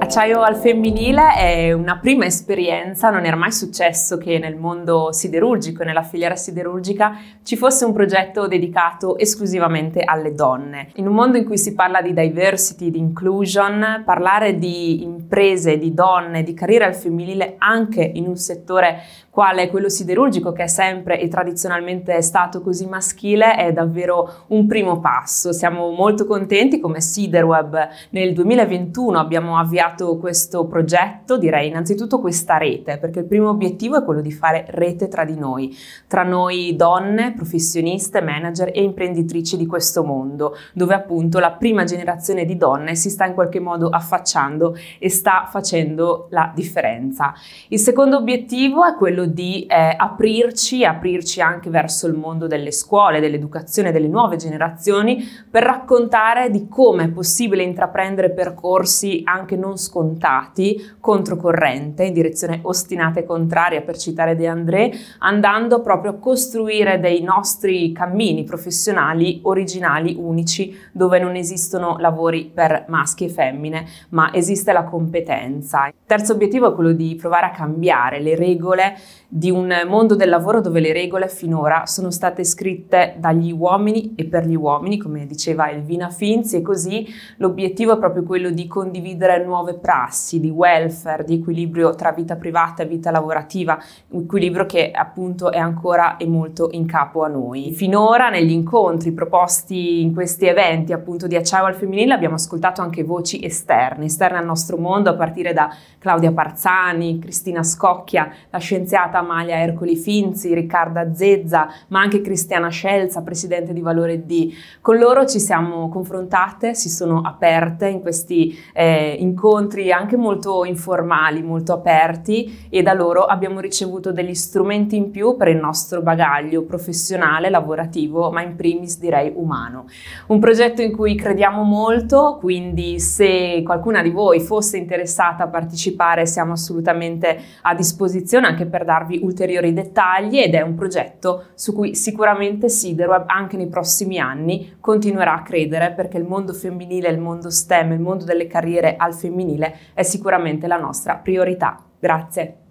Acciaio al femminile è una prima esperienza, non era mai successo che nel mondo siderurgico e nella filiera siderurgica ci fosse un progetto dedicato esclusivamente alle donne. In un mondo in cui si parla di diversity, di inclusion, parlare di imprese, di donne, di carriera al femminile anche in un settore quale quello siderurgico, che è sempre e tradizionalmente stato così maschile, è davvero un primo passo. Siamo molto contenti come Siderweb. Nel 2021 abbiamo avviato questo progetto, direi innanzitutto questa rete, perché il primo obiettivo è quello di fare rete tra di noi, tra noi donne, professioniste, manager e imprenditrici di questo mondo, dove appunto la prima generazione di donne si sta in qualche modo affacciando e sta facendo la differenza. Il secondo obiettivo è quello di aprirci anche verso il mondo delle scuole, dell'educazione, delle nuove generazioni, per raccontare di come è possibile intraprendere percorsi anche non scontati, controcorrente, in direzione ostinata e contraria, per citare De André, andando proprio a costruire dei nostri cammini professionali originali, unici, dove non esistono lavori per maschi e femmine, ma esiste la competenza. Il terzo obiettivo è quello di provare a cambiare le regole di un mondo del lavoro dove le regole finora sono state scritte dagli uomini e per gli uomini, come diceva Elvina Finzi, e così l'obiettivo è proprio quello di condividere nuove prassi di welfare, di equilibrio tra vita privata e vita lavorativa, un equilibrio che appunto è ancora e molto in capo a noi. Finora negli incontri proposti in questi eventi appunto di Acciaio al femminile abbiamo ascoltato anche voci esterne al nostro mondo, a partire da Claudia Parzani, Cristina Scocchia, la scienziata Amalia Ercoli Finzi, Riccarda Zezza, ma anche Cristiana Scelza, presidente di Valore D. Con loro ci siamo confrontate, si sono aperte in questi incontri anche molto informali, molto aperti, e da loro abbiamo ricevuto degli strumenti in più per il nostro bagaglio professionale, lavorativo, ma in primis direi umano. Un progetto in cui crediamo molto, quindi se qualcuna di voi fosse interessata a partecipare siamo assolutamente a disposizione anche per darvi ulteriori dettagli, ed è un progetto su cui sicuramente Siderweb anche nei prossimi anni continuerà a credere, perché il mondo femminile, il mondo STEM, il mondo delle carriere al femminile è sicuramente la nostra priorità. Grazie.